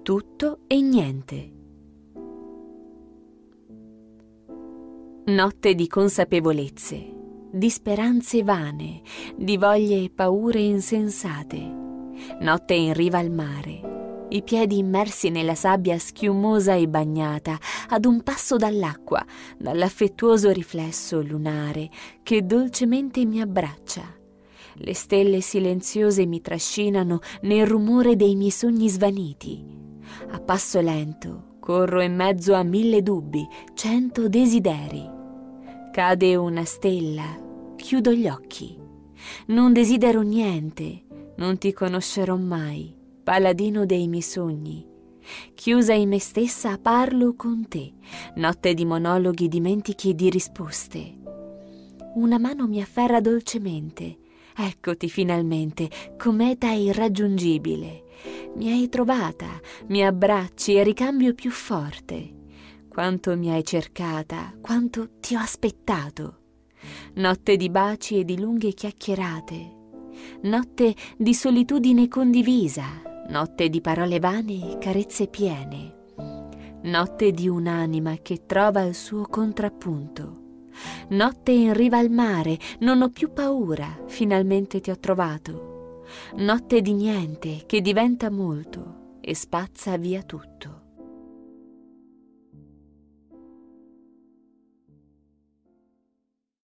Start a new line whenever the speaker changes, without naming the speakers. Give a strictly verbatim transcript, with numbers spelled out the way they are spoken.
tutto e niente. Notte di consapevolezze, di speranze vane, di voglie e paure insensate. Notte in riva al mare, i piedi immersi nella sabbia schiumosa e bagnata, ad un passo dall'acqua, dall'affettuoso riflesso lunare che dolcemente mi abbraccia. Le stelle silenziose mi trascinano nel rumore dei miei sogni svaniti. A passo lento corro in mezzo a mille dubbi, cento desideri. Cade una stella, chiudo gli occhi. Non desidero niente, non ti conoscerò mai, paladino dei miei sogni. Chiusa in me stessa parlo con te, notte di monologhi dimentichi e di risposte. Una mano mi afferra dolcemente. Eccoti finalmente, cometa irraggiungibile. Mi hai trovata, mi abbracci e ricambio più forte. Quanto mi hai cercata, quanto ti ho aspettato. Notte di baci e di lunghe chiacchierate. Notte di solitudine condivisa. Notte di parole vane e carezze piene. Notte di un'anima che trova il suo contrappunto. Notte in riva al mare, non ho più paura, finalmente ti ho trovato. Notte di niente che diventa molto e spazza via tutto.